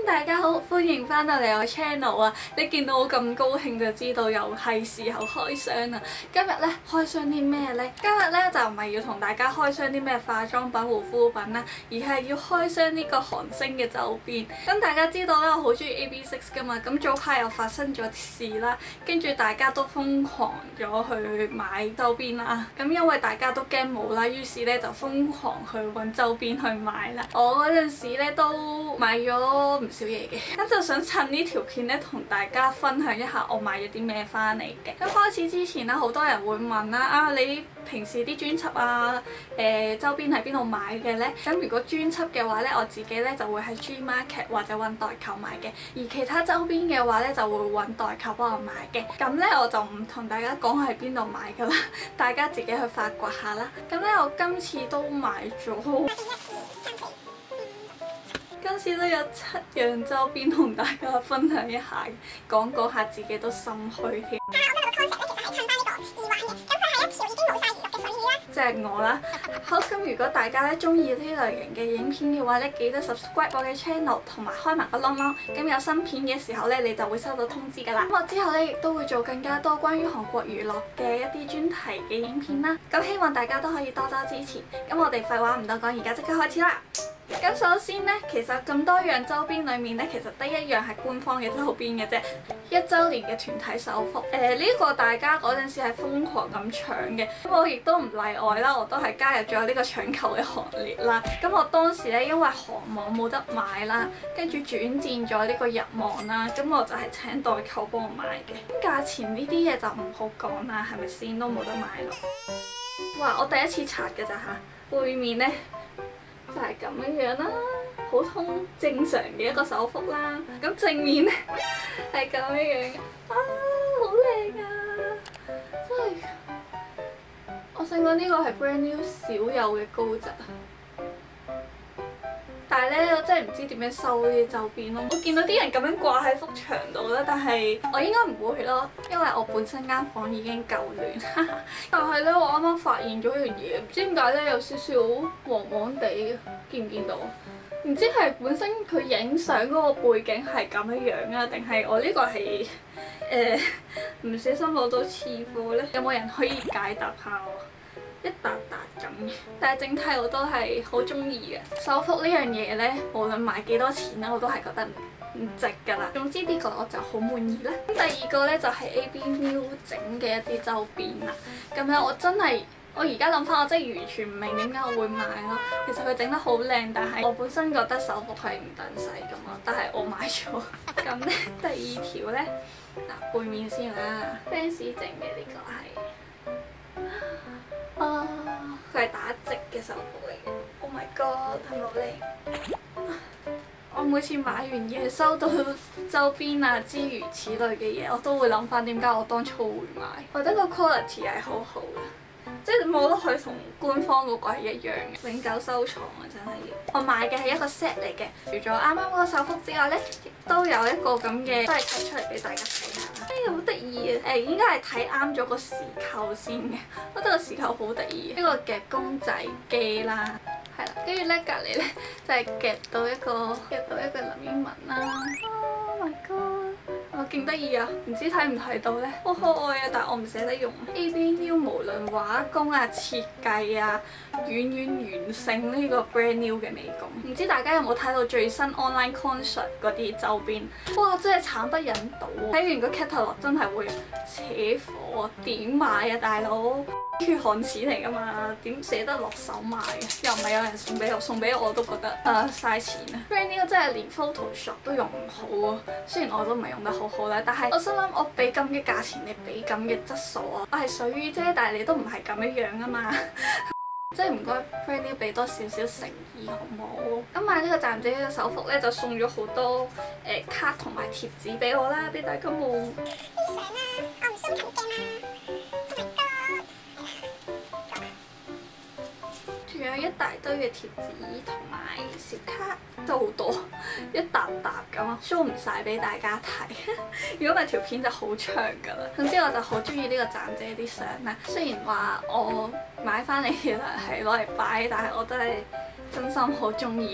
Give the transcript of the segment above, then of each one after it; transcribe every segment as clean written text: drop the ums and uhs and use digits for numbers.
大家好，歡迎翻到嚟我 channel 啊！你見到我咁高興就知道又係時候開箱啦。今日咧開箱啲咩呢？今日咧就唔係要同大家開箱啲咩化妝品、護膚品啦，而係要開箱呢個韓星嘅周邊。咁大家知道咧，我好中意 AB6 噶嘛，咁早排又發生咗事啦，跟住大家都瘋狂咗去買周邊啦。咁因為大家都驚冇啦，於是咧就瘋狂去揾周邊去買啦。我嗰陣時咧都買咗唔少嘢嘅，咁就想趁呢條片咧同大家分享一下我買咗啲咩翻嚟嘅。咁開始之前啦，好多人會問啦，你平時啲專輯啊、周邊喺邊度買嘅呢？咁如果專輯嘅話呢，我自己呢就會喺 G Market 或者揾代購買嘅，而其他周邊嘅話呢，就會揾代購幫我買嘅。咁呢，我就唔同大家講喺邊度買噶啦，大家自己去發掘下啦。咁呢，我今次都買咗。今次都有7樣周邊同大家分享一下，講下自己都心虛添。即係我啦。好，咁如果大家咧中意呢類型嘅影片嘅話咧，記得 subscribe 我嘅 channel 同埋開埋個鈴鈴，咁有新片嘅時候咧，你就會收到通知噶啦。咁我之後咧亦都會做更加多關於韓國娛樂嘅一啲專題嘅影片啦。咁希望大家都可以多多支持。咁我哋廢話唔多講，而家即刻開始啦！咁首先呢，其實咁多樣周邊裏面呢，其實得一樣係官方嘅周邊嘅啫，1週年嘅團體手幅。呢個大家嗰陣時係瘋狂咁搶嘅，咁我亦都唔例外啦，我都係加入咗呢個搶購嘅行列啦。咁我當時呢，因為韓網冇得買啦，跟住轉戰咗呢個日網啦，咁我就係請代購幫我買嘅。咁價錢呢啲嘢就唔好講啦，係咪先都冇得買咯。哇！我第一次刷嘅咋嚇，背面呢。就係咁樣啦，普通正常嘅一個手幅啦。咁正面咧係咁樣嘅，好靚啊！真係，我想講呢個係 brand new 少有嘅高質。但係咧，我真係唔知點樣收呢啲周邊咯。我見到啲人咁樣掛喺幅牆度啦，但係我應該唔會咯，因為我本身間房已經夠亂。但係咧，我啱啱發現咗一樣嘢，唔知點解咧有少少黃黃地嘅，見唔見到？唔知係本身佢影相嗰個背景係咁樣樣啊，定係我呢個係唔小心攞到次貨咧？有冇人可以解答下我？一笪笪咁嘅，但係整體我都係好中意嘅。手幅呢樣嘢呢，無論買幾多錢咧，我都係覺得唔值㗎啦。總之呢個我就好滿意啦。咁第二個呢，就係 AB6 整嘅一啲周邊啦。咁樣我而家諗翻，我真係完全唔明點解我會買咯。其實佢整得好靚，但係我本身覺得手幅係唔等使㗎嘛。但係我買咗。咁呢，第二條呢，嗱，背面先啦 ，fans 整嘅呢個係。佢係打直嘅手幅嚟嘅 ，Oh my god， 係咪好靚？我每次買完嘢收到周邊啊諸如此類嘅嘢，我都會諗翻點解我當初會買。我覺得個 quality 係好好嘅，即係我覺得佢同官方嗰個係一樣嘅，永久收藏啊！真係要。我買嘅係一個 set 嚟嘅，除咗啱啱嗰個手幅之外呢，亦都有一個咁嘅，都係睇出嚟俾大家睇下。好得意啊！應該係睇啱咗個匙扣先嘅，我覺得個匙扣好得意。呢個夾公仔機啦，係啦，跟住咧隔離咧就係夾到一個林英文啦。Oh my god！ 我勁得意啊！唔知睇唔睇到咧？好可愛啊！但係我唔捨得用。AB6 無論畫工啊、設計啊，遠勝呢個 brand new 嘅美工。唔知大家有冇睇到最新 online concert 嗰啲周邊？哇！真係慘不忍睹啊！睇完個 catalog 真係會扯火，點買啊大佬？血汗錢嚟㗎嘛，點捨得落手買啊？又唔係有人送俾我，送俾我都覺得嘥錢啊 ！brand new 真係連 Photoshop 都用唔好啊！雖然我都唔係用得好好啦，但係我心諗我俾咁嘅價錢，你俾咁嘅質素啊，我係水魚啫，但係你都唔係咁樣樣啊嘛！即係唔該 brand new 俾多少少誠意好唔好？咁買呢個站姐嘅手幅咧，就送咗好多卡同埋貼紙俾我啦，俾大家望。啲相啦，我唔心痛嘅嘛。仲有一大堆嘅貼紙同埋小卡，都好多，一沓沓咁啊 ，show 唔晒俾大家睇。如果唔係條片就好長㗎啦。總之我就好中意呢個站姐啲相啦。雖然話我買翻嚟其實係攞嚟擺，但係我都係真心好中意。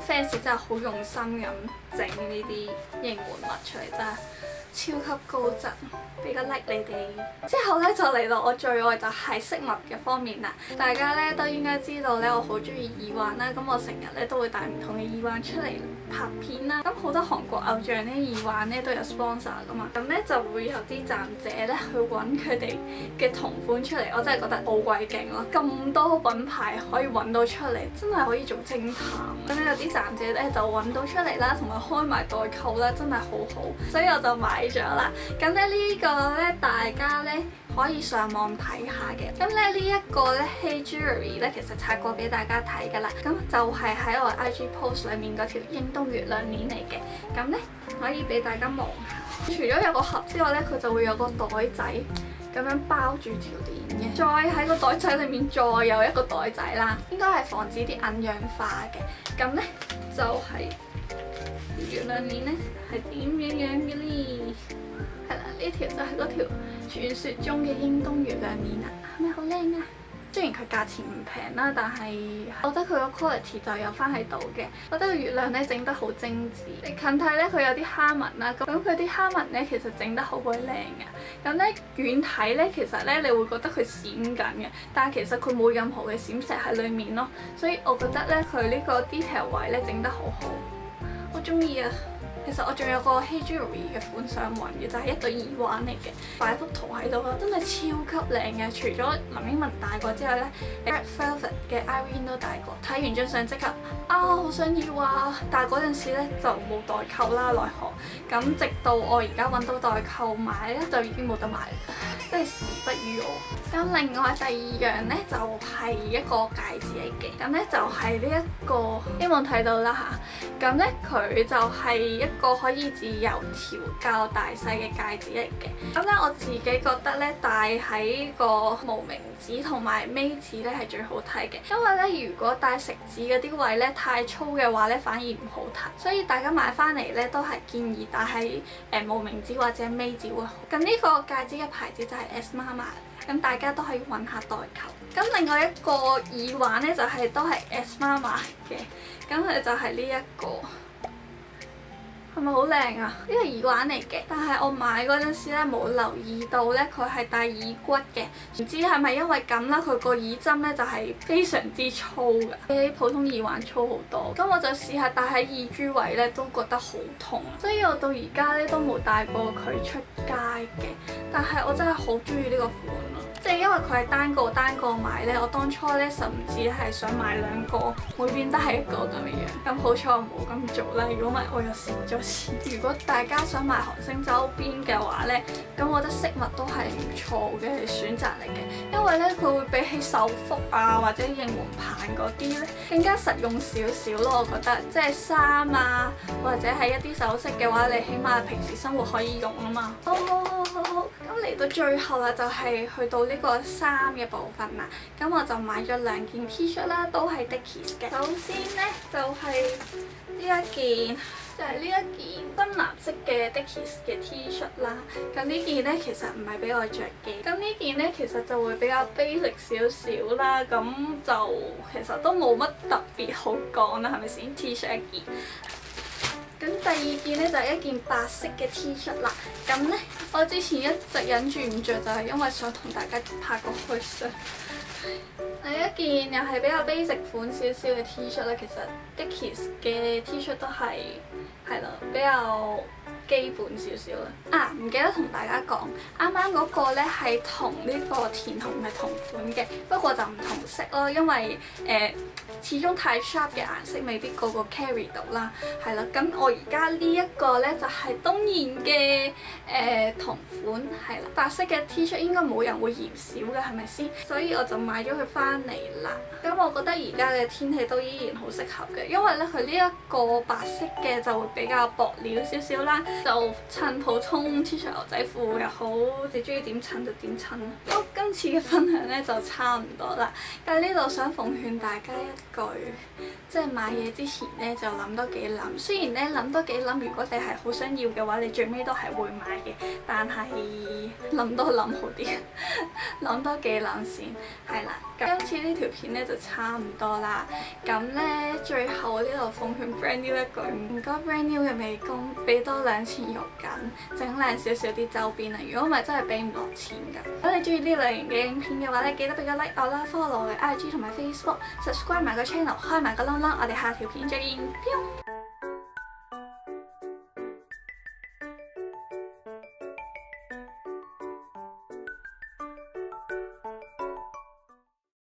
fans 真係好用心咁整呢啲應援物出嚟，真係超級高質，俾個 like 你哋。之後咧就嚟到我最愛就係飾物嘅方面啦。大家咧都應該知道咧，我好中意耳環啦，咁我成日咧都會帶唔同嘅耳環出嚟拍片啦。咁好多韓國偶像咧耳環咧都有 sponsor 噶嘛，咁咧就會有啲站姐咧去揾佢哋嘅同款出嚟，我真係覺得好鬼勁咯！咁多品牌可以揾到出嚟，真係可以做偵探。咁咧有啲站姐咧就揾到出嚟啦，同埋開埋代購啦，真係好好，所以我就買咗啦。咁咧呢個咧大家咧可以上網睇下嘅。咁咧呢一個咧 Hey Jewelry 咧其實拆過俾大家睇㗎啦。咁就係喺我 IG post 裡面嗰條英東月亮鏈嚟嘅。咁咧可以俾大家望下。除咗有個盒之外咧，佢就會有個袋仔咁樣包住條鏈嘅。再喺個袋仔裡面再有一個袋仔啦，應該係防止啲銀氧化嘅。咁咧就係、月亮鏈咧係點樣嘅呢？係啦，呢條就係嗰條傳說中嘅英東月亮鏈啦，係咪好靚啊？雖然佢價錢唔平啦，但係我覺得佢個 quality 就有翻喺度嘅。我覺得個月亮咧整得好精緻，你近睇咧佢有啲蝦紋啦，咁佢啲蝦紋咧其實整得好鬼靚嘅。咁咧遠睇咧其實咧你會覺得佢閃緊嘅，但係其實佢冇任何嘅閃石喺裡面咯，所以我覺得咧佢呢個 detail 位咧整得好好，我中意啊！其實我仲有個 Hey Jewelry 嘅款想揾嘅，就係一對耳環嚟嘅，擺幅圖喺度啦，真係超級靚嘅。除咗林英文大個之外咧 ，Red Velvet 嘅 Irene 都大個。睇完張相即刻好想要啊！但係嗰陣時咧就冇代購啦，奈何。咁直到我而家揾到代購買咧，就已經冇得買啦，真係時不與我。咁另外第二樣咧就係一個戒指嚟嘅，咁咧就係呢一個，希望睇到啦嚇。咁咧佢就係一個可以自由調校大細嘅戒指嚟嘅。咁咧我自己覺得咧戴喺個無名指同埋尾指咧係最好睇嘅，因為咧如果戴食指嗰啲位咧太粗嘅話咧反而唔好睇，所以大家買翻嚟咧都係建議戴喺無名指或者尾指會好。咁呢個戒指嘅牌子就係 S Mama， 咁大家都可以揾下代購。咁另外一個耳環咧就係都係 S Mama 嘅，咁佢就係呢一個。係咪好靚啊？呢個耳環嚟嘅，但係我買嗰陣時咧冇留意到咧佢係帶耳骨嘅，唔知係咪因為咁啦，佢個耳針咧就係非常之粗㗎，比普通耳環粗好多。咁我就試下戴喺耳珠位咧，都覺得好痛，所以我到而家咧都冇戴過佢出街嘅。但係我真係好中意呢個款啊！即係因為佢係單個買咧，我當初咧甚至係想買兩個，每邊都係一個咁嘅樣。咁好彩我冇咁做啦，如果唔係我又蝕咗錢。如果大家想買韓星周邊嘅話咧，咁我覺得飾物都係唔錯嘅選擇嚟嘅，因為咧佢會比起手幅啊或者應援棒嗰啲咧更加實用少少咯。我覺得即係衫啊或者係一啲首飾嘅話，你起碼平時生活可以用啊嘛。好，咁嚟到最後啦，就係去到呢個衫嘅部分啦。咁我就買咗兩件 T 恤啦，都係 Dickies 嘅。首先咧就係呢一件。就係呢一件深藍色嘅 Dickies 嘅 T 恤啦，咁呢件咧其實唔係俾我着嘅，咁呢件咧其實就會比較 basic 少少啦，咁就其實都冇乜特別好講啦，係咪先 T 恤一件？咁第二件咧就係一件白色嘅 T 恤啦，咁咧我之前一直忍住唔着，就係因為想同大家拍個開箱。第一件又係比較 basic 款少少嘅 T 恤啦，其實 Dickies 嘅 T 恤都係啦，比較基本少少啦。唔記得同大家講，啱啱嗰個咧係同呢個田紅係同款嘅，不過就唔同色咯，因為始終太 sharp 嘅顏色未必個個 carry 到啦，係啦。咁我而家呢一個咧就係東然嘅同款，係啦，白色嘅 T 恤應該冇人會嫌少嘅，係咪先？所以我就買咗佢翻嚟啦。咁我覺得而家嘅天氣都依然好適合嘅，因為咧佢呢一個白色嘅就會比較薄料少少啦，就襯普通 T 恤牛仔褲又好，你中意點襯就點襯。咁今次嘅分享咧就差唔多啦，但係呢度想奉勸大家一句，即係買嘢之前咧就諗多幾諗。雖然咧諗多幾諗，如果你係好想要嘅話，你最尾都係會買嘅，但係諗多諗好啲，諗多幾諗先，係啦。 咁今次呢條片咧就差唔多啦。咁咧最後呢度奉勸 Brand New 一句，唔該 Brand New 嘅美工俾多2錢肉緊，整靚少少啲周邊啊！如果唔係真係俾唔落錢㗎。如果你中意呢類型嘅影片嘅話咧，記得俾個 like 我啦 ，follow 我嘅 IG 同埋 Facebook，subscribe 埋個 channel，開埋個鈴鈴，我哋下條片再見。